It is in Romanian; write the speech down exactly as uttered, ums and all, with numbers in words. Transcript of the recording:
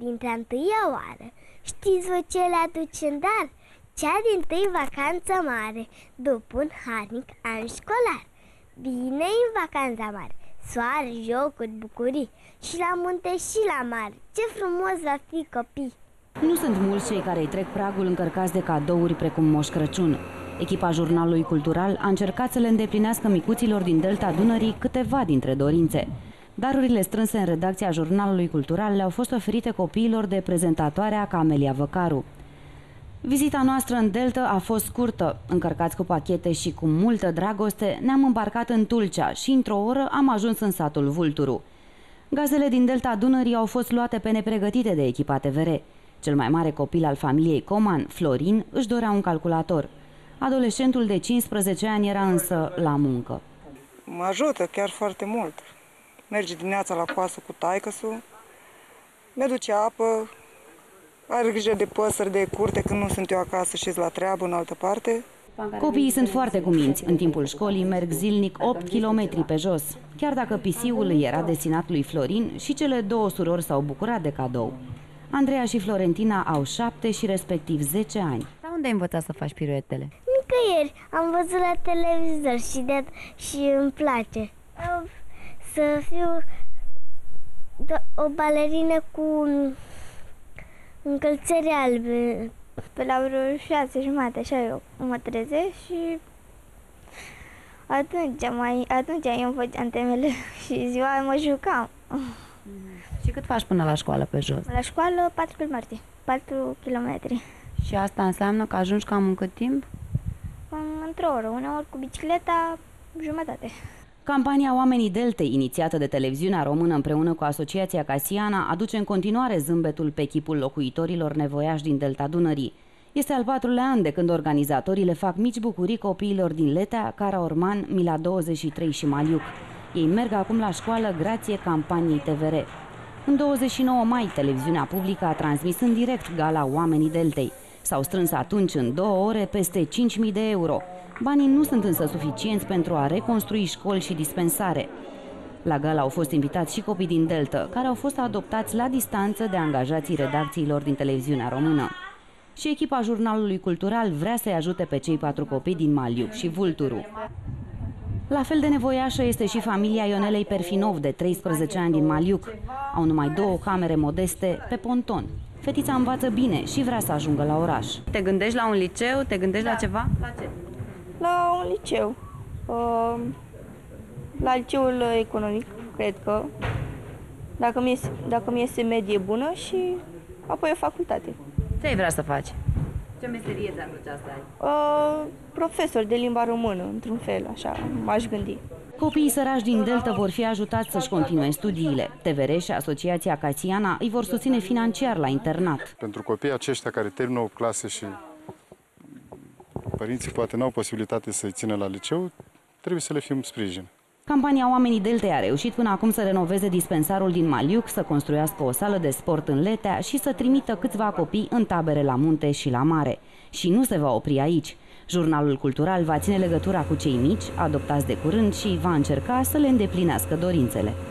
dintre-a întâia oară, știți voi ce le aduce în dar? Cea dintâi vacanță mare, după un harnic an școlar. Bine în vacanța mare, soare, jocuri, bucurii, și la munte și la mare, ce frumos va fi, copii! Nu sunt mulți cei care îi trec pragul încărcați de cadouri precum Moș Crăciun. Echipa Jurnalului Cultural a încercat să le îndeplinească micuților din Delta Dunării câteva dintre dorințe. Darurile strânse în redacția Jurnalului Cultural le-au fost oferite copiilor de prezentatoarea Camelia Văcaru. Vizita noastră în Delta a fost scurtă. Încărcați cu pachete și cu multă dragoste, ne-am îmbarcat în Tulcea și într-o oră am ajuns în satul Vulturu. Gazele din Delta Dunării au fost luate pe nepregătite de echipa T V R. Cel mai mare copil al familiei Coman, Florin, își dorea un calculator. Adolescentul de cincisprezece ani era însă la muncă. Mă ajută chiar foarte mult. Merge dimineața la coasă cu taică-su, ne duce apă, are grijă de păsări, de curte când nu sunt eu acasă și la treabă în altă parte. Copiii sunt foarte cuminți. În timpul școlii merg zilnic opt kilometri pe jos. Chiar dacă pisiul era destinat lui Florin, și cele două surori s-au bucurat de cadou. Andreea și Florentina au șapte și respectiv zece ani. Dar unde ai învățat să faci piruetele? Nicăieri. Am văzut la televizor și, de, și îmi place. Să fiu o balerină cu încălțări albe. Pe la vreo șase jumate, așa eu mă trezesc și atunci, mai, atunci eu făceam temele și ziua mă jucam. Și cât faci până la școală pe jos? La școală patru kilometri. patru kilometri. Și asta înseamnă că ajungi cam în cât timp? Cam într-o oră, uneori cu bicicleta jumătate. Campania Oamenii Deltei, inițiată de televiziunea română împreună cu Asociația Casiana, aduce în continuare zâmbetul pe chipul locuitorilor nevoiași din Delta Dunării. Este al patrulea an de când organizatorii le fac mici bucurii copiilor din Letea, Caraorman, Mila douăzeci și trei și Maliuc. Ei merg acum la școală grație campaniei T V R. În douăzeci și nouă mai, televiziunea publică a transmis în direct gala Oamenii Deltei. S-au strâns atunci în două ore peste cinci mii de euro. Banii nu sunt însă suficienți pentru a reconstrui școli și dispensare. La gala au fost invitați și copii din Delta, care au fost adoptați la distanță de angajații redacțiilor din televiziunea română. Și echipa Jurnalului Cultural vrea să-i ajute pe cei patru copii din Maliuc și Vulturu. La fel de nevoiașă este și familia Ionelei Perfinov, de treisprezece ani, din Maliuc. Au numai două camere modeste pe ponton. Fetița învață bine și vrea să ajungă la oraș. Te gândești la un liceu? Te gândești da. la ceva? La ce? La un liceu. Uh, la liceul economic, cred că. Dacă mi iese, dacă mi iese medie bună și apoi o facultate. Ce ai vrea să faci? Ce meserie ți-ar plăcea să ai? Uh, profesor de limba română, într-un fel, așa, m-aș gândi. Copiii sărași din Delta vor fi ajutați să-și continue studiile. T V R și Asociația Casiana îi vor susține financiar la internat. Pentru copiii aceștia care termină o clasă și părinții poate n-au posibilitate să-i țină la liceu, trebuie să le fim sprijin. Campania Oamenii Deltei a reușit până acum să renoveze dispensarul din Maliuc, să construiască o sală de sport în Letea și să trimită câțiva copii în tabere la munte și la mare. Și nu se va opri aici. Jurnalul Cultural va ține legătura cu cei mici, adoptați de curând, și va încerca să le îndeplinească dorințele.